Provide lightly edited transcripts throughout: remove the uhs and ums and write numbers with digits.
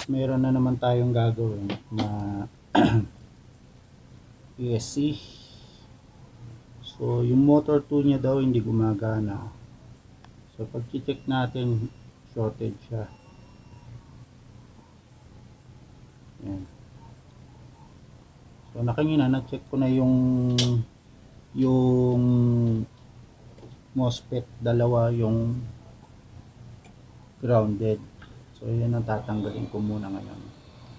meron na naman tayong gagawin na ESC. So yung motor 2 niya daw hindi gumagana. So pag check natin, shorted siya. Yan. So nakingina, na-check ko na yung MOSFET, dalawa yung grounded. So yun ang tatanggalin ko muna ngayon.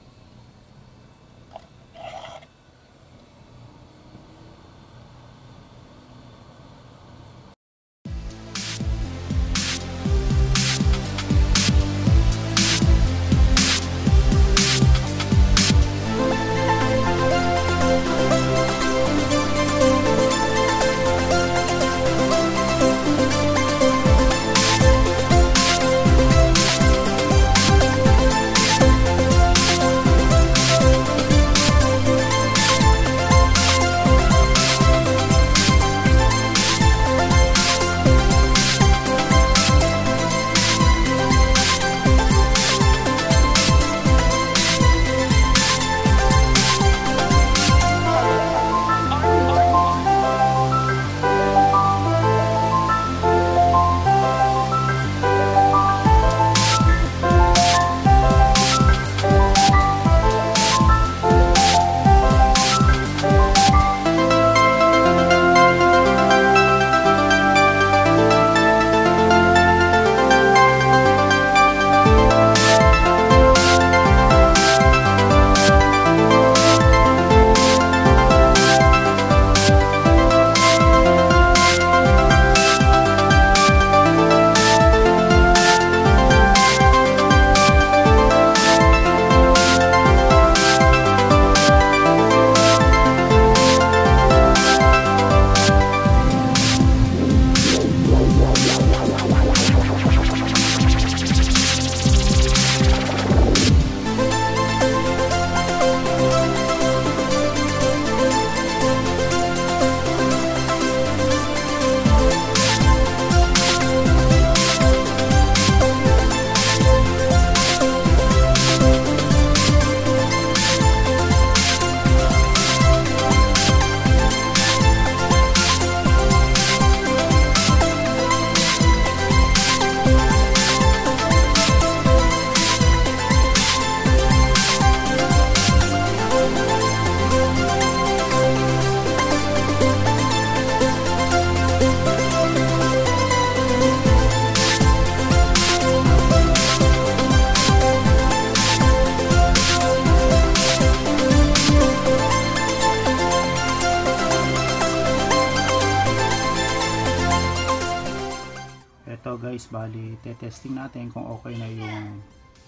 Ito guys, bali testing natin kung okay na yung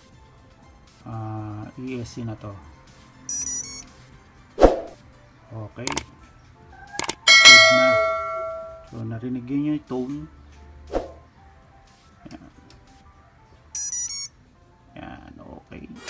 ESC na to. Okay, good na. So narinig yun yung tone. Yan, okay.